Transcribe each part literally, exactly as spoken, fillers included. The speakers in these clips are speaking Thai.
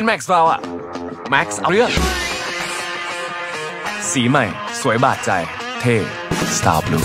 นแม็กซ์เราอะแม็กซ์เอาเรื่องสีใหม่สวยบาดใจเท่ Star Blue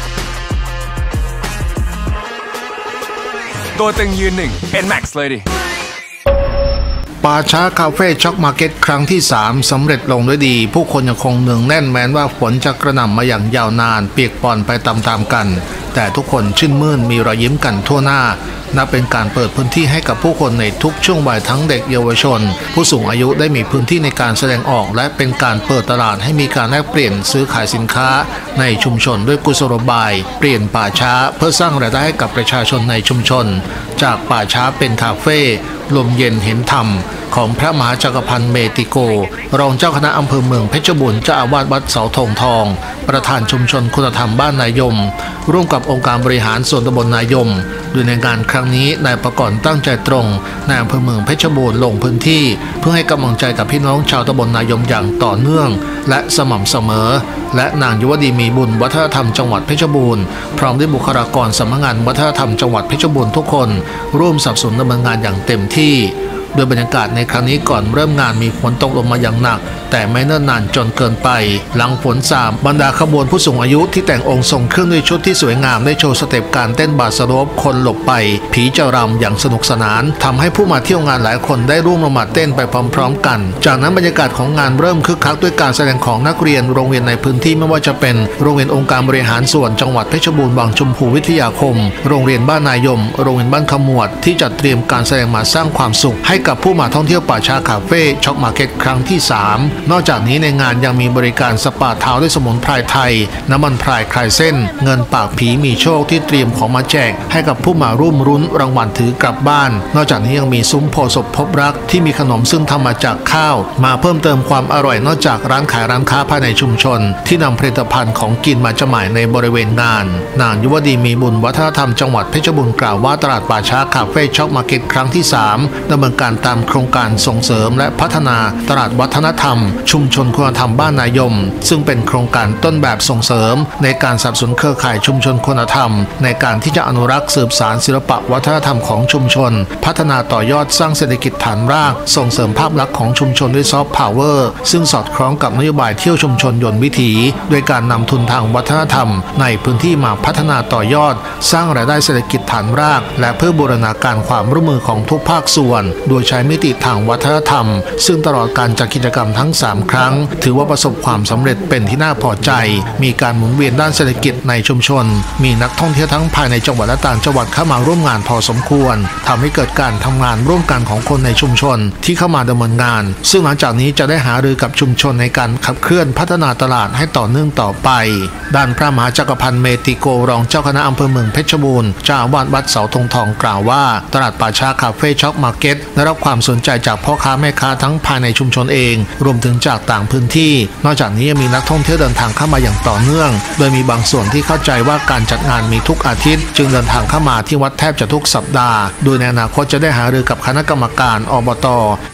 ตัวตึงยืนหนึ่ง เอ็น แม็กซ์ เลยดิป่าช้าคาเฟ่ช็อกมาร์เก็ตครั้งที่สามสำเร็จลงด้วยดีผู้คนยังคงเนืองแน่นแม้ว่าฝนจะกระหน่ำมาอย่างยาวนานเปียกปอนไปตามๆกันแต่ทุกคนชื่นมื่นมีรอยยิ้มกันทั่วหน้านับเป็นการเปิดพื้นที่ให้กับผู้คนในทุกช่วงวัยทั้งเด็กเยาวชนผู้สูงอายุได้มีพื้นที่ในการแสดงออกและเป็นการเปิดตลาดให้มีการแลกเปลี่ยนซื้อขายสินค้าในชุมชนด้วยกุศโลบายเปลี่ยนป่าช้าเพื่อสร้างรายได้ให้กับประชาชนในชุมชนจากป่าช้าเป็นคาเฟ่ลมเย็นเห็นธรรมของพระมหาจักรพันธ์เมติโกรองเจ้าคณะอำเภอเมืองเพชรบูรณ์เจ้าอาวาสวัดเสาธงทองประธานชุมชนคุณธรรมบ้านนายมร่วมกับองค์การบริหารส่วนตำบลนายมโดยในงานครั้งนี้นายประกรณ์ตั้งใจตรงนายอำเภอเมืองเพชรบูรณ์ลงพื้นที่เพื่อให้กำลังใจกับพี่น้องชาวตำบลนายมอย่างต่อเนื่องและสม่ำเสมอและนางยุวดีมีบุญวัฒนธรรมจังหวัดเพชรบูรณ์พร้อมด้วยบุคลากรสำนักงานวัฒนธรรมจังหวัดเพชรบูรณ์ทุกคนร่วมสนับสนุนดำเนินงานอย่างเต็มที่โดยบรรยากาศในครั้งนี้ก่อนเริ่มงานมีฝนตกลงมาอย่างหนักแต่ไม่เนิ่นนานจนเกินไปหลังฝนสามบรรดาขบวนผู้สูงอายุที่แต่งองค์ทรงเครื่องด้วยชุดที่สวยงามได้โชว์สเต็ปการเต้นบาสโลปคนหลบไปผีเจ้ารำอย่างสนุกสนานทำให้ผู้มาเที่ยวงานหลายคนได้ร่วมลงมาเต้นไปพร้อมๆกันจากนั้นบรรยากาศของงานเริ่มคึกคักด้วยการแสดงของนักเรียนโรงเรียนในพื้นที่ไม่ว่าจะเป็นโรงเรียนองค์การบริหารส่วนจังหวัดเพชรบูรณ์บางชมพูวิทยาคมโรงเรียนบ้านนายมโรงเรียนบ้านขมวดที่จัดเตรียมการแสดงมาสร้างความสุขให้กับผู้มาท่องเที่ยวป่าช้าคาเฟ่ช็อกมาร์เก็ตครั้งที่สามนอกจากนี้ในงานยังมีบริการสปาเท้าด้วยสมุนไพรไทยน้ำมันพรายคลายเส้นเงินปากผีมีโชคที่เตรียมของมาแจกให้กับผู้มาร่วมรุ้นรางวัลถือกลับบ้านนอกจากนี้ยังมีซุ้มโพศพพบรักที่มีขนมซึ่งทำมาจากข้าวมาเพิ่มเติมความอร่อยนอกจากร้านขายร้านค้าภายในชุมชนที่นำผลิตภัณฑ์ของกินมาจำหน่ายในบริเวณงานนางยุวดีมีบุญวัฒนธรรมจังหวัดเพชรบูรณ์กล่าวว่าตลาดป่าช้าคาเฟ่ช็อกมาร์เก็ตครั้งที่สามดำเนินการตามโครงการส่งเสริมและพัฒนาตลาดวัฒนธรรมชุมชนคุณธรรมบ้านนายมซึ่งเป็นโครงการต้นแบบส่งเสริมในการสนับสนุนเครือข่ายชุมชนคุณธรรมในการที่จะอนุรักษ์สืบสานศิลปะวัฒนธรรมของชุมชนพัฒนาต่อยอดสร้างเศรษฐกิจฐานรากส่งเสริมภาพลักษณ์ของชุมชนด้วยซอฟต์พาวเวอร์ซึ่งสอดคล้องกับนโยบายเที่ยวชุมชนยนต์วิถีโดยการนำทุนทางวัฒนธรรมในพื้นที่มาพัฒนาต่อยอดสร้างรายได้เศรษฐกิจฐานรากและเพื่อบูรณาการความร่วมมือของทุกภาคส่วนโดยใช้มิติทางวัฒนธรรมซึ่งตลอดการจัดกิจกรรมทั้งสามครั้งถือว่าประสบความสำเร็จเป็นที่น่าพอใจมีการหมุนเวียนด้านเศรษฐกิจในชุมชนมีนักท่องเที่ยวทั้งภายในจังหวัดและต่างจังหวัดเข้ามาร่วมงานพอสมควรทำให้เกิดการทำงานร่วมกันของคนในชุมชนที่เข้ามาดำเนินงานซึ่งหลังจากนี้จะได้หารือกับชุมชนในการขับเคลื่อนพัฒนาตลาดให้ต่อเนื่องต่อไปด้านพระมหาจักรพันธ์เมติโกรองเจ้าคณะอำเภอเมืองเพชรบูรณ์เจ้าอาวาสวัดเสาธงทองกล่าวว่าตลาดป่าช้าคาเฟ่ช็อกมาร์เก็ตได้รับความสนใจจากพ่อค้าแม่ค้าทั้งภายในชุมชนเองรวมถึงจากต่างพื้นที่นอกจากนี้ยังมีนักท่องเที่ยวเดินทางเข้ามาอย่างต่อเนื่องโดยมีบางส่วนที่เข้าใจว่าการจัดงานมีทุกอาทิตย์จึงเดินทางเข้ามาที่วัดแทบจะทุกสัปดาห์โดยในอนาคตจะได้หารือกับคณะกรรมการอบต